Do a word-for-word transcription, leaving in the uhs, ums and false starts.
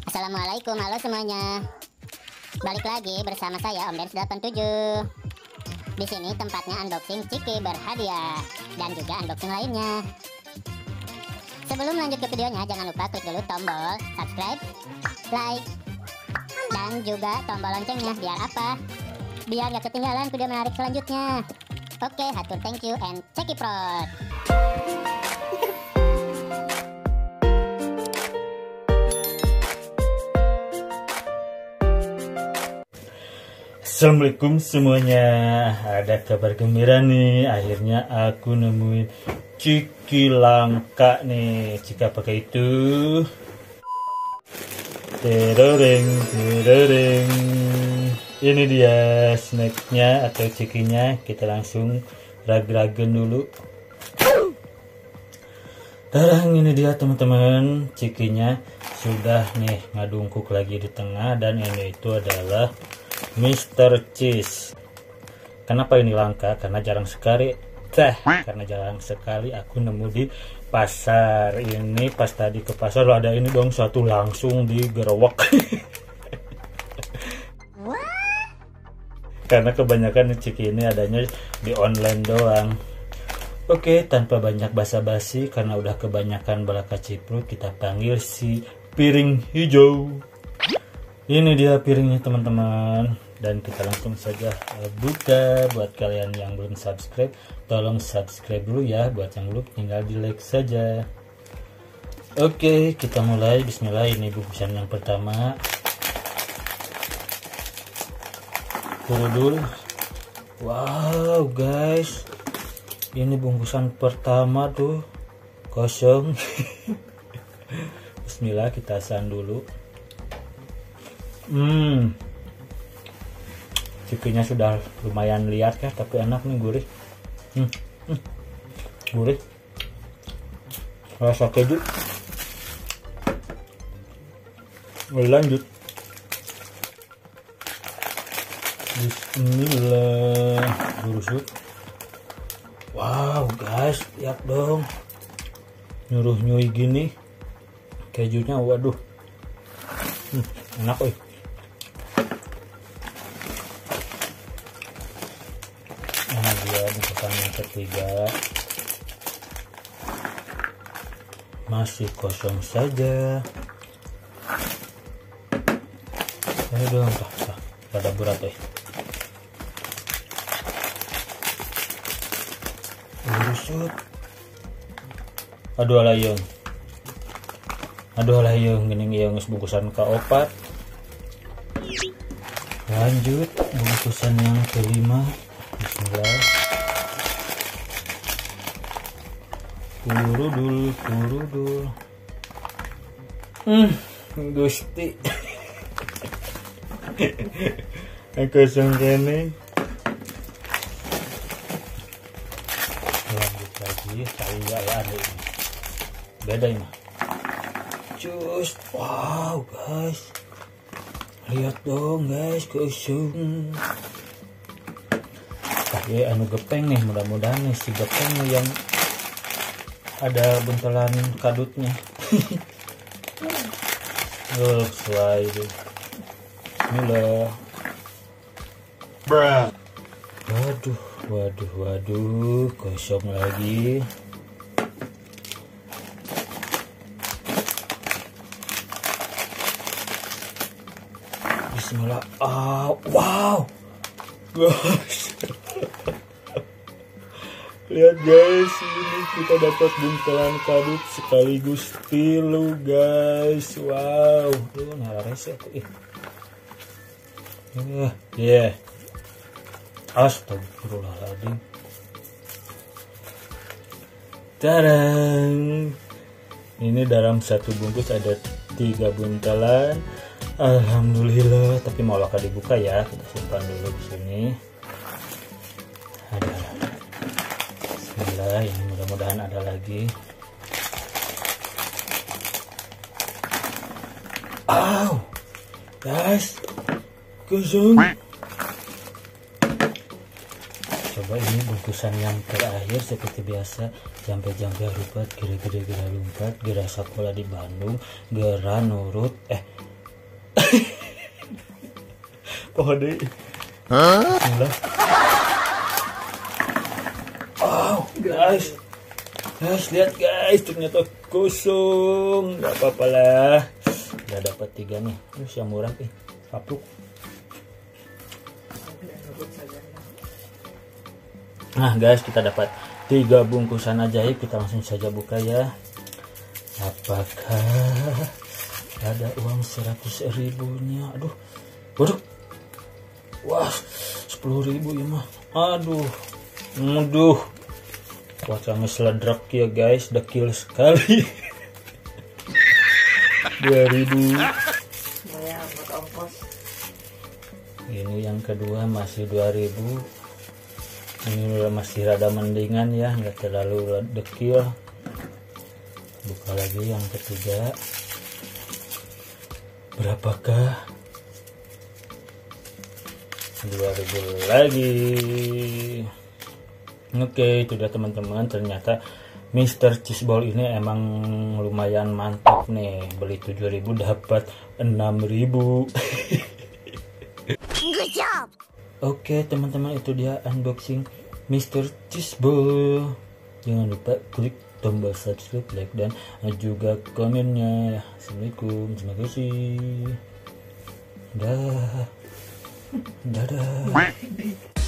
Assalamualaikum, halo semuanya. Balik lagi bersama saya Om Dens delapan tujuh. Di sini tempatnya unboxing Ciki berhadiah dan juga unboxing lainnya. Sebelum lanjut ke videonya, jangan lupa klik dulu tombol subscribe, like, dan juga tombol loncengnya. Biar apa? Biar gak ketinggalan video menarik selanjutnya. Oke, hatur thank you and cekiprot. Assalamualaikum semuanya. Ada kabar gembira nih, akhirnya aku nemuin Ciki langka nih. Jika pakai itu teroreng teroreng. Ini dia snacknya atau cikinya. Kita langsung rag-ragen dulu. Tarang, ini dia teman-teman, cikinya sudah nih ngadungkuk lagi di tengah. Dan ini itu adalah Mister Cheese. Kenapa ini langka? Karena jarang sekali teh karena jarang sekali aku nemu di pasar. Ini pas tadi ke pasar ada ini dong, satu langsung digerowok. Karena kebanyakan ciki ini adanya di online doang. Oke, tanpa banyak basa-basi, karena udah kebanyakan belaka ciprut, kita panggil si piring hijau. Ini dia piringnya teman-teman, dan kita langsung saja buka. Buat kalian yang belum subscribe, tolong subscribe dulu ya. Buat yang belum, tinggal di like saja. Oke, kita mulai. Bismillah. Ini bungkusan yang pertama, kurudul. Wow guys, ini bungkusan pertama tuh kosong. Bismillah, kita asan dulu. Hmm, cikinya sudah lumayan lihat ya, tapi enak nih, gurih. Hmm, hmm. Gurih, rasa keju. Lanjut. Bismillah, burusut. Wow guys, lihat dong, nyuruh nyui gini kejunya. Waduh, hmm, enak oi. Ini dia bungkusan yang ketiga, masih kosong saja. Ayo dong, tah, tah, pada berat eh. Busuk. Aduh alayong, aduh alayong, gini yang bungkusan keopat. Lanjut bungkusan yang kelima. Bismillah. Kurudul, kurudul. Hmm, gusti. Kosong kene. Lanjut lagi, saya ya ada ini. Beda ini. Cus, wow guys. Lihat dong guys, kosong. Ya anu gepeng nih, mudah-mudahan nih si gepeng nih yang ada buntelan kadutnya. Oh, sesuai itu. Bismillah. Bruh. Waduh, waduh, waduh, kosong lagi. Bismillah. Ah, wow. Guys. Lihat guys, ini kita dapat buntelan kadut sekaligus tilu guys. Wow, tuh narares ya. Ya, yeah. Astagfirullahaladzim. Tadang. Ini dalam satu bungkus ada tiga buntelan. Alhamdulillah, tapi mau laka dibuka ya, kita simpan dulu di sini. Ada. Bismillah, ini mudah-mudahan ada lagi. Aw, guys, kosong. Coba ini bungkusan yang terakhir seperti biasa. Jampe-jampe rupat, gera-gera lompat, gera sekolah di Bandung, gera nurut, eh pohon deh. Bismillah. Oh guys, guys lihat guys, ternyata kosong. Gak apa-apa lah, udah dapat tiga nih. Terus yang murah nih, kapuk. Nah guys, kita dapat tiga bungkusan ajaib. Kita langsung saja buka ya. Apakah ada uang seratus ribunya? Aduh, waduh, wah, sepuluh ribu ya mah. Aduh, aduh, wah kami seledrak ya guys, dekil sekali. Dua ribu. Ini yang kedua masih dua ribu. Ini udah masih rada mendingan ya, nggak terlalu dekil. Buka lagi yang ketiga. Berapakah? dua ribu lagi. Oke, itu dia teman-teman. Ternyata Mister Cheeseball ini emang lumayan mantap nih. Beli tujuh ribu dapat enam ribu. Good job. Oke teman-teman, itu dia unboxing Mister Cheeseball. Jangan lupa klik tombol subscribe, like, dan juga komennya. Assalamualaikum, terima kasih. Dah, dadah.